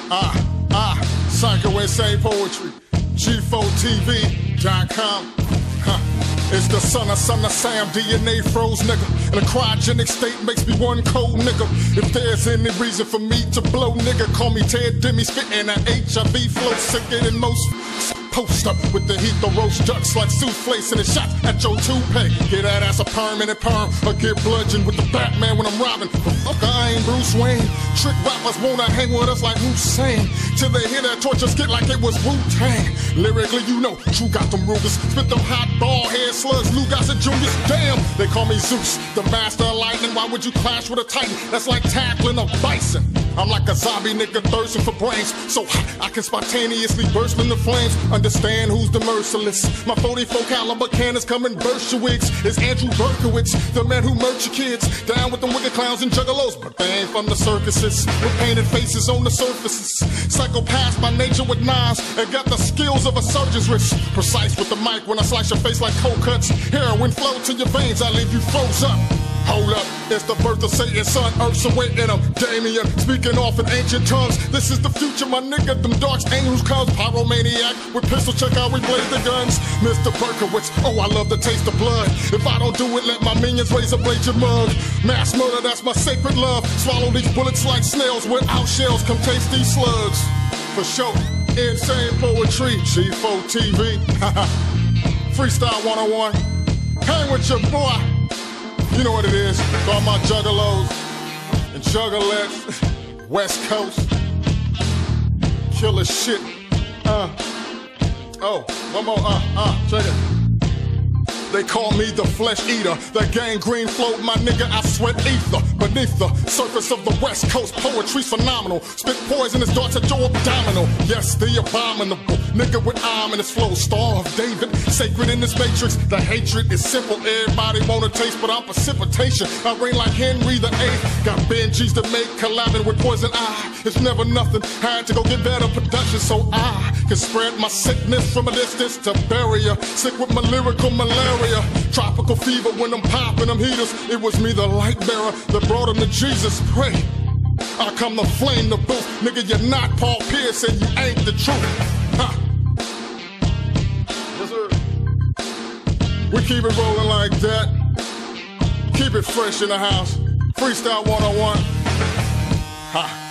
Psycho Insane Poetry, G4TV.com. It's the son of Sam, DNA froze nigga. And a cryogenic state makes me one cold nigga. If there's any reason for me to blow nigga, call me Ted Demi, spitting an HIV flow sicker than most. Post up with the heat, the roast ducks like souffle, and a shot at your toupee. Get that ass a permanent perm, or get bludgeoned with the Batman when I'm robbing. But fuck, I ain't Bruce Wayne. Trick rappers wanna hang with us like Hussein, till they hear that torture skit like it was Wu-Tang. Lyrically, you know, True got them Rugers, spit them hot ball head slugs, Lou Gossett Juniors. Damn, they call me Zeus, the master of lightning. Why would you clash with a titan? That's like tackling a bison. I'm like a zombie nigga thirsting for brains, so hot I can spontaneously burst into flames. Understand who's the merciless. My 44 caliber cannons coming burst your wigs. It's Andrew Berkowitz, the man who murdered your kids. Down with them wicked clowns and juggalos, but they ain't from the circuses. With painted faces on the surfaces. Psychopaths by nature with knives, and got the skills of a surgeon's wrist. Precise with the mic when I slice your face like cold cuts. Heroin flow to your veins, I leave you froze up. Hold up, it's the birth of Satan's son, Earth's awaiting him. Damien, speaking off in ancient tongues. This is the future, my nigga, them darks ain't who's comes. Pyromaniac, with pistol, check how we blaze the guns. Mr. Berkowitz, oh, I love the taste of blood. If I don't do it, let my minions raise a blade your mug. Mass murder, that's my sacred love. Swallow these bullets like snails, without shells, come taste these slugs. For sure, insane poetry, G4 TV. Freestyle 101, hang with your boy. You know what it is, all my juggalos and juggalettes, West Coast, killer shit, oh, one more, check it. They call me the flesh eater, the gangrene float, my nigga, I sweat ether. Beneath the surface of the West Coast, poetry's phenomenal. Spit poisonous darts at your abdominal. Yes, the abominable nigga with ominous flow. Star of David, sacred in this matrix. The hatred is simple, everybody wanna taste, but I'm precipitation. I reign like Henry VIII. Got Benjis to make, collabing with Poison Eye. It's never nothing, had to go get better production so I can spread my sickness from a distance to bury ya. Sick with my lyrical malaria. Tropical fever when I'm popping them heaters. It was me, the light bearer, that brought him to Jesus. Pray, I come to flame the booth. Nigga, you're not Paul Pierce and you ain't the truth. Ha. Yes, sir. We keep it rolling like that. Keep it fresh in the house. Freestyle 101. Ha.